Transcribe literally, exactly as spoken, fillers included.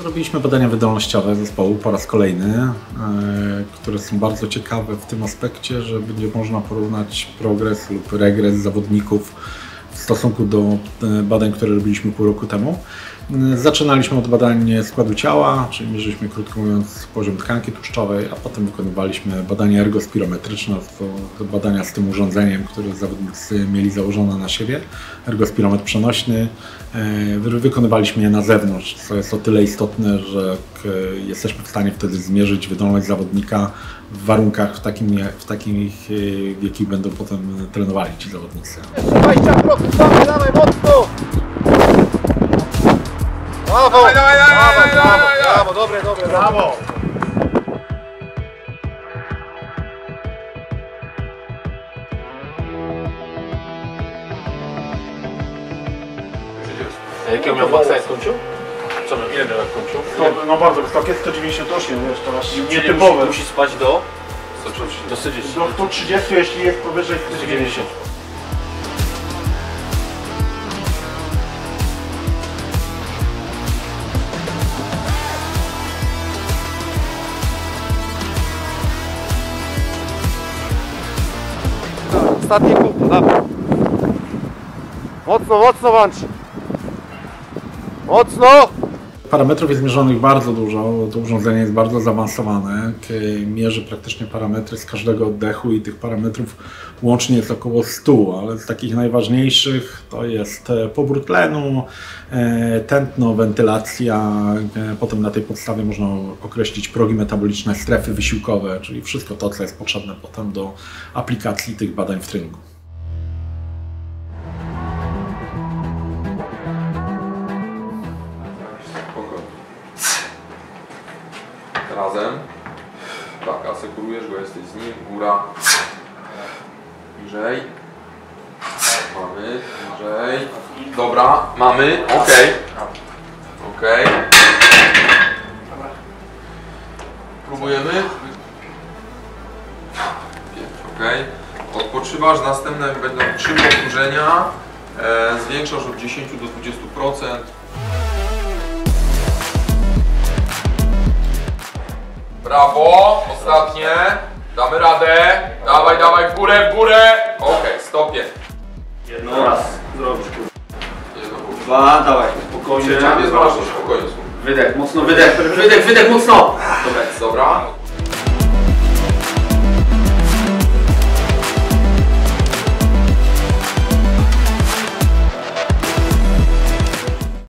Robiliśmy badania wydolnościowe zespołu po raz kolejny, które są bardzo ciekawe w tym aspekcie, że będzie można porównać progres lub regres zawodników w stosunku do badań, które robiliśmy pół roku temu. Zaczynaliśmy od badań składu ciała, czyli mierzyliśmy, krótko mówiąc, poziom tkanki tłuszczowej, a potem wykonywaliśmy badania ergospirometryczne, to badania z tym urządzeniem, które zawodnicy mieli założone na siebie, ergospirometr przenośny. Wykonywaliśmy je na zewnątrz, co jest o tyle istotne, że jesteśmy w stanie wtedy zmierzyć wydolność zawodnika w warunkach w, takim, w takich, w jakich będą potem trenowali ci zawodnicy. dwadzieścia procent, dawaj, dawaj, mocno! Brawo! Dawaj, dawaj, dawaj, brawo, dawaj, brawo, dobre, dobre, brawo! Jakiego miał maksa jak kończył? Co, ile miał jak kończył? No, no bardzo wysokie, sto dziewięćdziesiąt osiem, wiesz, to aż Czyli nietypowe. Musi, musi spać do? Do sto trzydziestu. Do sto trzydziestu, jeśli jest powyżej sto dziewięćdziesiąt. Ostatnie kółko, dawaj. Mocno, mocno włącz. Mocno! Parametrów jest mierzonych bardzo dużo, to urządzenie jest bardzo zaawansowane, mierzy praktycznie parametry z każdego oddechu i tych parametrów łącznie jest około stu, ale z takich najważniejszych to jest pobór tlenu, tętno, wentylacja, potem na tej podstawie można określić progi metaboliczne, strefy wysiłkowe, czyli wszystko to, co jest potrzebne potem do aplikacji tych badań w treningu. Razem. Tak, asekurujesz go, jesteś z nim. Góra. Niżej. Mamy. Niżej. Dobra, mamy. Okej. Okay. Okej. Okay. Próbujemy. Okej. Okay. Odpoczywasz. Następne będą trzy powtórzenia. E, zwiększasz od dziesięciu do dwudziestu procent. Brawo, ostatnie, damy radę, dawaj, dawaj, w górę, w górę, okej, okay, stopie. Jedno raz zrobisz, kurwa. Jedno, kurwa. Dwa, dawaj, spokojnie. Ciebie jest ważne, spokojnie. Wydech, mocno wydech, wydech, wydech, mocno. Dobra.